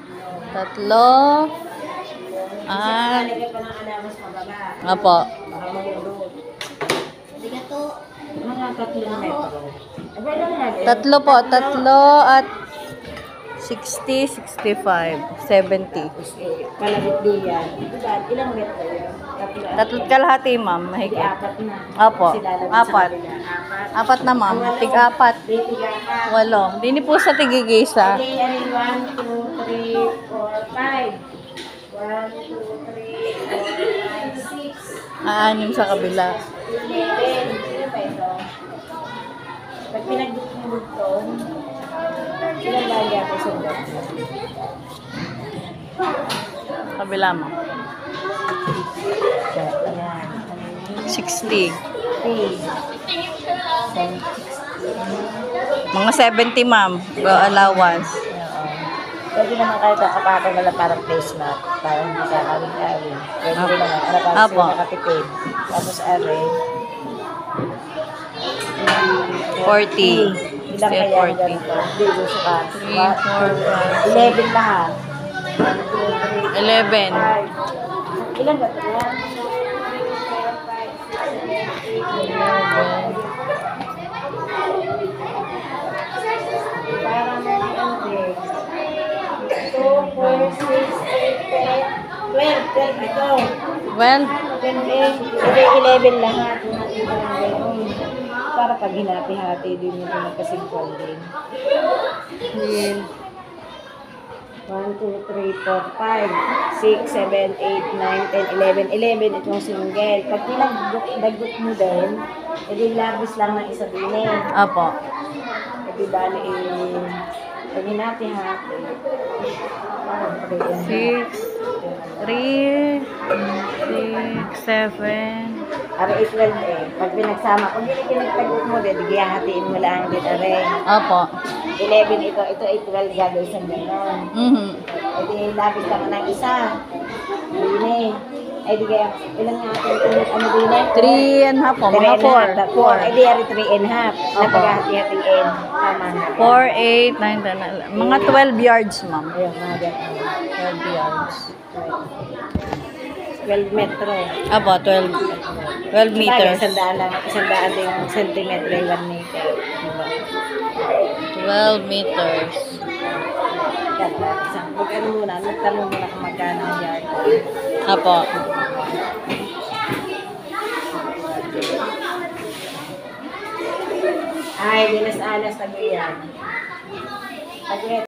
Tatlo. At... Apo. Mga 3 metro. Tatlo po. Tatlo at 60, 65, 70. Malabit din yan. Ilang metro yan? Tatlo't kalahati, ma'am. Mahigit. Apat na. Apo. Kasi lalabit sa Apat. kabila. Apat na, ma'am. Tig-apat. Tig-apat. 8. Dini po sa tigigisa. Okay, 1, 2, 3, 4, 5. 1, 2, 3, 4, 5, 6. Aanim sa kabila. 11. Sino ba ito? Pag pinagdugtong, ilan ba ang gato sa dog? Kabila, ma'am. Ayan. 60. 3. Mga 70, ma'am. Go allowance. Pwede naman kayo kakapatong na lang parang placemat. Parang hindi ka kawin-kawin. Pwede rin naman. Para parang Apo. sila nakatipid. Tapos are. 40. Ilang Say kaya 40. ganito? Hindi, gusto ka. 3, 4, 11 lahat. 11. 5. Ilan ba ito yan? parang may ano din. 2, 4, 6, 8, 10, 12 ito. 12. 11 lahat. Para pag hinati-hati din yung magkasingkol din. 1, 2, 3, 4, 5, 6, 7, 8, 9, 10, 11. 11 itong single. Pag pinagdagot mo din, edi labis lang ng isa din eh. Apo. Edi bali pag hinati-hati. 6, 3, 6, 7. Are 12 eh. Pag pinagsama, kung hindi pinagtagot mo din, hatiin mo lang din are. Apo. 11 ito, ito 12 gagawin sa gano'n. Edi labis lang ng isa. Dine. Ay di kaya, ilang nga atin ano dine? 3 and half po. Mga 4. 4. Edi ari 3 and half. Napag-hati-hatiin. Tama na. 4, 8, 9, 10, 11. Mga 12 yards, ma'am. Ayun, mga ganun. 12 yards. 12 metro. Apo, 12. 12 meters. Isang daan din yung centimeter, 1 meter. Diba? 12 meters. Mag-ano muna, magtanong muna kung magkano ang yard. Apo. Ay, dinas-alas, tago yan.